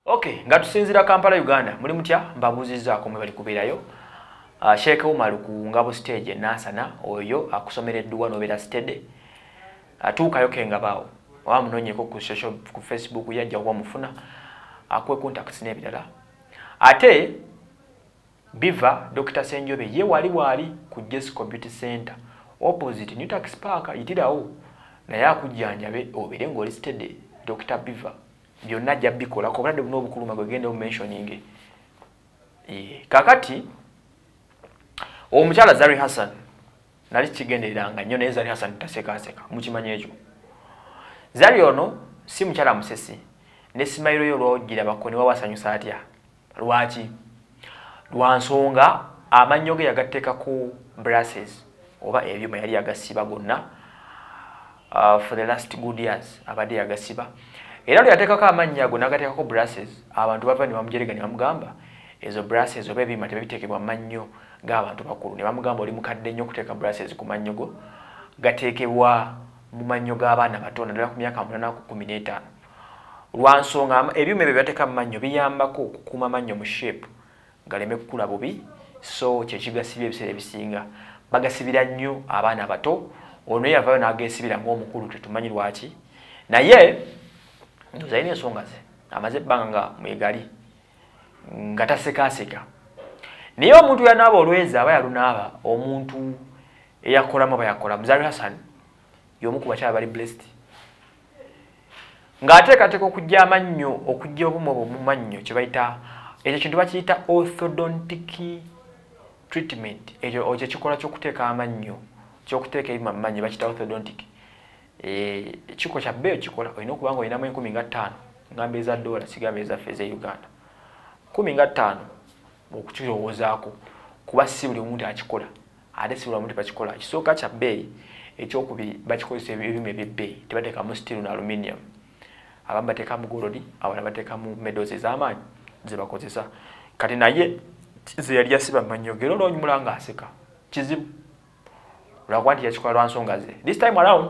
Okay, nga tusinzira Kampala Uganda muli mutya mbabuzizaako mwe bali kubeerayo. Sheikh Umar ku ngabo stage nasana oyo akusomereddwa nobera stede. Atuukayo kenga bawo. Wa munonyeko ku social ku Facebook yajja kwa mufuna akwe contacts n'ebirala. Ate Biva Dr. Senjobe ye wali ku Jess Community Center opposite New Tax Park yitirawo na yakujjanjabe obere ngoli stede Dr. Biva byonna ajja bikola ko bradde buno obukuluma gwe gende mentioning kakati omukyala Zari Hassan nali kigenderanga nnyo naye Zari Hassan taseka mukimanya ekyo. Zari ono si mukyala musesi ne simayiro yo lwogira bakoni wawasanyusa atya lwaki lwansonga amannyo ge yagateeka ku brasses oba ebyuma yali yagasiba gonna for the last good years abadde yagasiba era lwe yateekako amannya ago n'agateekako brasses abantu bava ne bamujerega ne bamugamba ezo brasses oba ebyuma tebabiteekebwa mannyo g'abantu bakulu ne bamugamba oli mukadde nnyo okuteeka brasses ku mannyo go gateekebwa mu mannyo g'abaana bato naddala ku myaka 8 ku 15 lwansonga ebyuma ebyo byateeka mu mannyo biyambako okukuuma amannyo mu shape galeme kukula bubi so kyekigasibya ebiseera ebisinga bagasibira nnyo abaana bato ono yavaayo n'ageesibira ng'omukulu tetumanyi lwaki naye ndozaine ensonga ze amaze ebbanga nga mwegali nga tasekaseka naye omuntu yanaaba olweza aba yalunaaba omuntu eyakolamu aba yakola Zari Hassan y'omu ku bakyala bali blessed ng'ateekateeka okujja amannyo okujja obumu obwo mu mannyo kye bayita ekyo kintu bakiyita orthodontic treatment ekyo kikola ky'okuteeka amannyo ky'okuteeka ebyuma mu mannyo bakiyita orthodontic chiko cha beo chikola olina okuba nga olinamu 15 ngambe za dola sigambe za feza Uganda 15 okukirowoozaako kuba si buli omuntu akikola ate si buli omuntu bakikola kisooka kya bbeeyi ekyokubiri bakikozesa ebyuma ebyebbeeyi tebateekamu steel na aluminium abamu bateekamu golodi abalala bateekamu medals ez'amaanyi ze bakozesa kati naye ze yali yasiba mannyo gero olwonyumula nga aseka kizibu lwakuba nti yakikola lwa nsonga ze this time around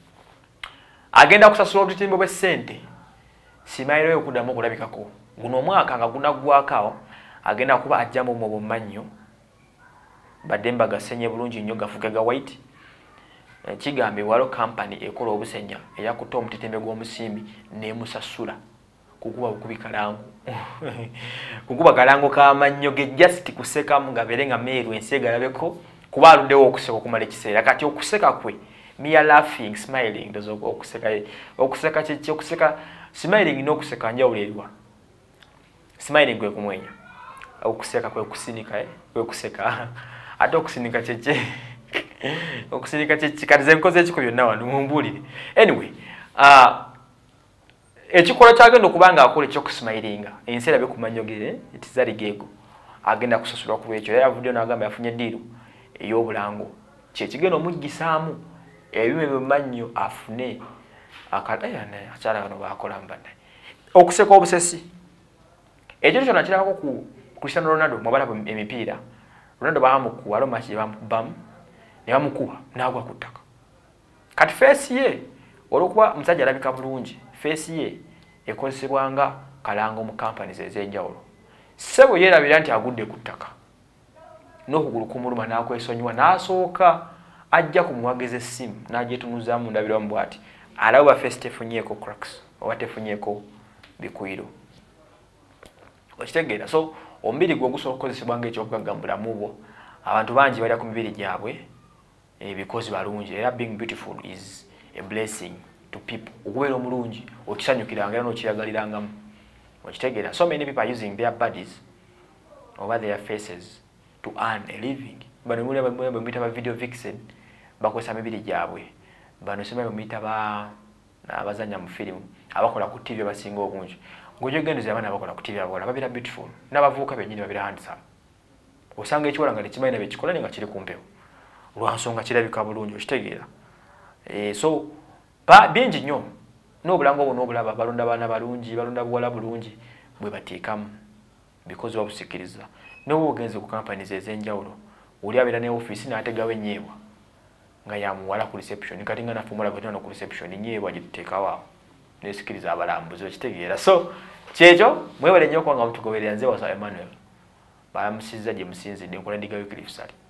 agenda kusasula obutimbo bw'essente simayiro okuddamu okulabikako guno omwaka nga gunaggwako agenda kuba ajjamu mu mannyo badde mbagasenye bulungi nnyo gafuke ga white kigambibwa waliwo kampani ekola obusenya eyakutta omutitembe gw'omusimbi n'emusasula kukuba bukubi kalango kukuba kalango k'amannyo ge just kusekamu gabeere nga meeru ensi egalabeko kuba aluddewo okuseka okumala ekiseera kati okuseka kwe mere laughing smiling dozo okuseka chichi okuseka smiling no kuseka njawulirwa smiling kwe kumwenya okuseka kwe kusinika kwe kuseka ate okusinika chichi okusinika chichi kalize nkoze ekiko byonna wano mumbulire anyway ekikola kyagenda okubanga akola ekyokusmilinga enseera bekumanyogere etizali gego agenda kusasulwa ku lwekyo yavudde n'agamba yafunye ddiiru ey'obulango kyekigenda omuggisaamu ebyuma by'emmannyo afune akadayana akyala bano bakola mbadde okuseka obusesi ekyo kyonna kirabako ku Cristiano Ronaldo mubalaba emipiira Ronaldo bamukuwa alo machi bamukubamu ne bamukuwa n'agwa ku ttaka kati face ye olwokuba musajja alabika bulungi face ye ekozesebwanga kalango mu companies ez'enjawulo sebo yerabira nti agudde ku ttaka n'okugulu kumuluma n'akwesonyiwa n'asooka ajja kumuwageza essimu n'agyetunuzaamu ndabirwamu bw'ati alaba face tefunyeeko cracks oba tefunyeeko bikuyiro okitegeera so omubiri gwe ogusobola okukozesebwa ng'ekyokugagambulamu bwo abantu bangi balya ku mibiri gyabwe because balungi era being beautiful is a blessing to people okubeera omulungi okisanyukiranga era n'okiragalirangamu okitegeera so many people are using their bodies over their faces to earn a living bano muli bamuyita ba video vixen bakozesa mibiri gyabwe bano sema bamuyita abazanya mu firimu abakola ku TV basinga obungi ng'ojogendeza abaana abakola ku TV abakola babira beautiful n'abavubuka bennyini babira handsome osanga ekiwala nga tekimanyi nabekikola nga kiri ku mpewo lwansonga kirabika bulungi okitegeera so bingi nnyo n'obulango obwo n'obulaba balonda baana balungi balonda buwala bulungi bwe bateekamu because babusikiriza n'oba ogenze ku companies ez'enjawulo oli abeera ne office n'ategawo enyeebwa nga yamuwala ku reception kati nga nafumula gwe ku reception nyeebwa gye tuteekawo awo nesikiriza abalambuzi okitegeera so kyekyo mwebale nnyo kuba nga mutugoberera nze wasa Emmanuel balamusizza gye musinzidde nkola ndigayo Cliff Sally.